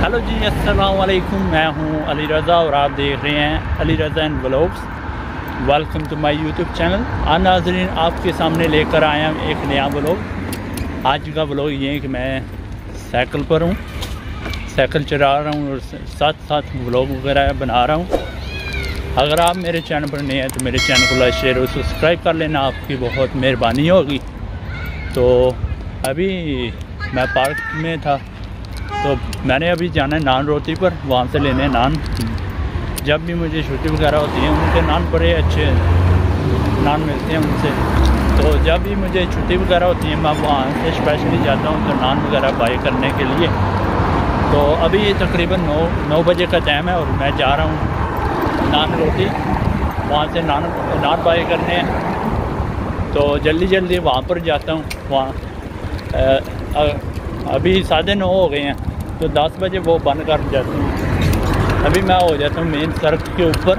Hello जी, अस्सलाम वालेकुम। मैं हूं अली रज़ा और आप देख रहे हैं Ali Raza and vlogs. Welcome to my YouTube channel. आज नाज़रीन आपके सामने लेकर आया हूं एक नया व्लॉग। आज का व्लॉग ये है कि मैं साइकिल पर हूं, साइकिल चला रहा हूं और साथ साथ व्लॉग वगैरह बना रहा हूं। अगर आप मेरे चैनल पर नए हैं तो मेरे चैनल को लाइक शेयर और सब्सक्राइब कर लेना, आपकी बहुत मेहरबानी होगी। तो अभी मैं पार्क में था तो मैंने अभी जाना है नान रोटी पर, वहाँ से लेने नान। जब भी मुझे छुट्टी वगैरह होती है उनके नान बड़े अच्छे नान मिलते हैं उनसे। तो जब भी मुझे छुट्टी वगैरह होती है मैं वहाँ से स्पेशली जाता हूँ तो नान वगैरह बाई करने के लिए। तो अभी ये तकरीबन 9 बजे का टाइम है और मैं जा रहा हूँ नान रोटी, वहाँ से नान बाई करने। तो जल्दी वहाँ पर जाता हूँ। वहाँ अभी 9:30 हो गए हैं तो 10 बजे वो बंद कर जाते हैं। अभी मैं हो जाता हूँ मेन सड़क के ऊपर।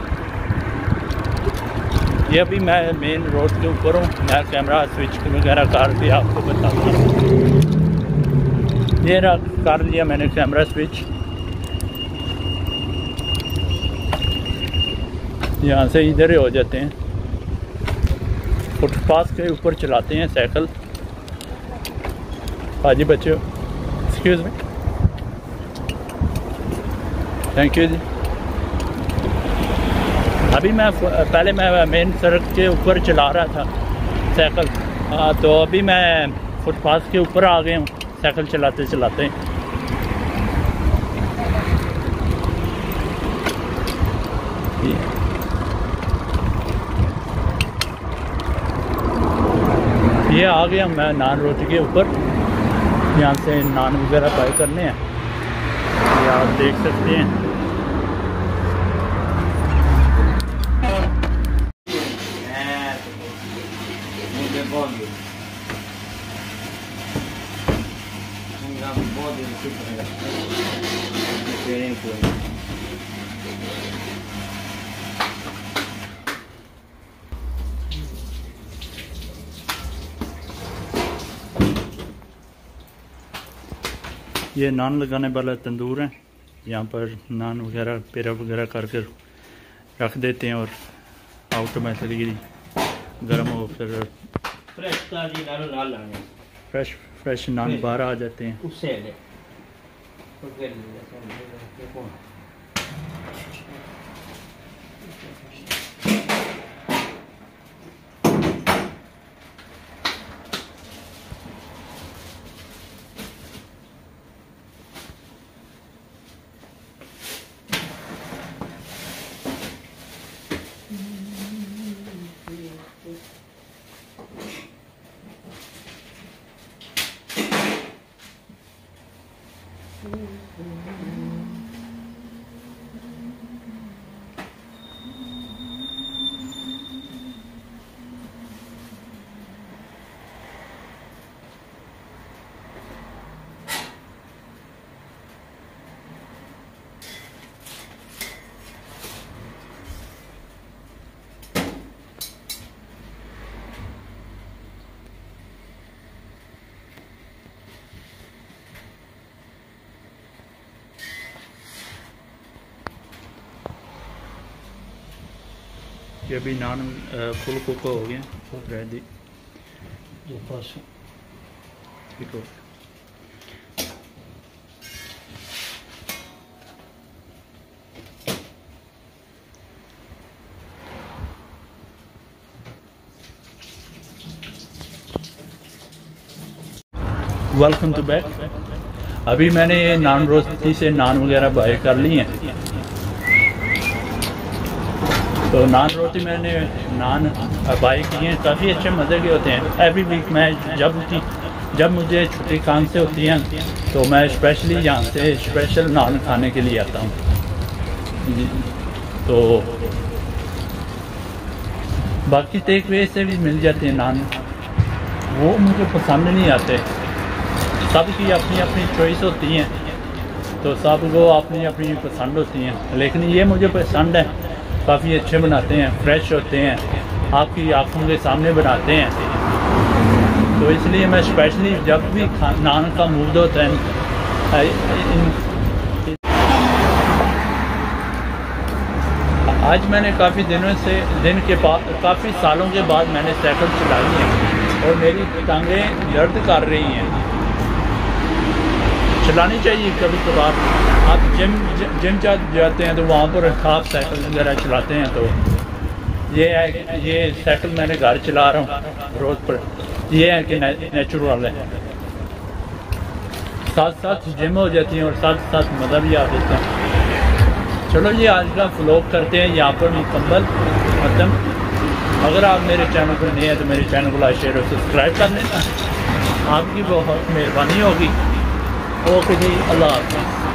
ये अभी मैं मेन रोड के ऊपर हूँ। मैं कैमरा स्विच वगैरह करके आपको बताता हूँ। ये कर लिया मैंने कैमरा स्विच। यहाँ से इधर ही हो जाते हैं, फुटपाथ के ऊपर चलाते हैं साइकिल। हाजी बच्चों, एक्सक्यूज़ मी, थैंक यू जी। अभी पहले मैं मेन सड़क के ऊपर चला रहा था साइकिल, तो अभी मैं फुटपाथ के ऊपर आ गया हूँ साइकिल चलाते चलाते। ये आ गया मैं नान रोटी के ऊपर। यहाँ से नान वगैरह बाई करने हैं, ये आप देख सकते हैं। ये नान लगाने वाला तंदूर है। यहाँ पर नान वगैरह पेरा वगैरह करके रख देते हैं और ऑटोमेटिकली गर्म हो फिर फ्रेश नान बाहर आ जाते हैं। ये भी नान फुल कुक हो गया, रेडी। ठीक हो। Welcome to back. अभी मैंने ये नान रोटी से नान वगैरह बाई कर ली हैं। तो नान रोटी मैंने नान बाई किए हैं, काफ़ी अच्छे मज़े के होते हैं। एवरी वीक मैं जब मुझे छुट्टी काम से होती है तो मैं स्पेशली यहाँ से स्पेशल नान खाने के लिए आता हूँ। तो बाकी टेक वे से भी मिल जाते हैं नान, वो मुझे पसंद नहीं आते। सबकी अपनी अपनी चॉइस होती हैं तो सबको अपनी अपनी पसंद होती हैं, लेकिन ये मुझे पसंद है। काफ़ी अच्छे बनाते हैं, फ्रेश होते हैं, आपकी आँखों के सामने बनाते हैं। तो इसलिए मैं स्पेशली जब भी नान का मूड होता है आज मैंने काफ़ी काफ़ी सालों के बाद मैंने साइकिल चलाई है और मेरी टांगें दर्द कर रही हैं। चलानी चाहिए कभी कभार। आप जिम जाते हैं तो वहाँ पर आप साइकिल वगैरह चलाते हैं, तो ये साइकिल मैंने घर चला रहा हूँ रोड पर। ये है कि नेचुरल है, साथ साथ जिम हो जाती है और साथ साथ मज़ा भी आ जाता है। चलो ये आज का व्लॉग करते हैं यहाँ पर मुकम्मल खत्म। अगर आप मेरे चैनल पर नए हैं तो मेरे चैनल को लाइक शेयर और सब्सक्राइब कर लेना, आपकी बहुत मेहरबानी होगी। ओके जी, अल्लाह हाफ़िज़।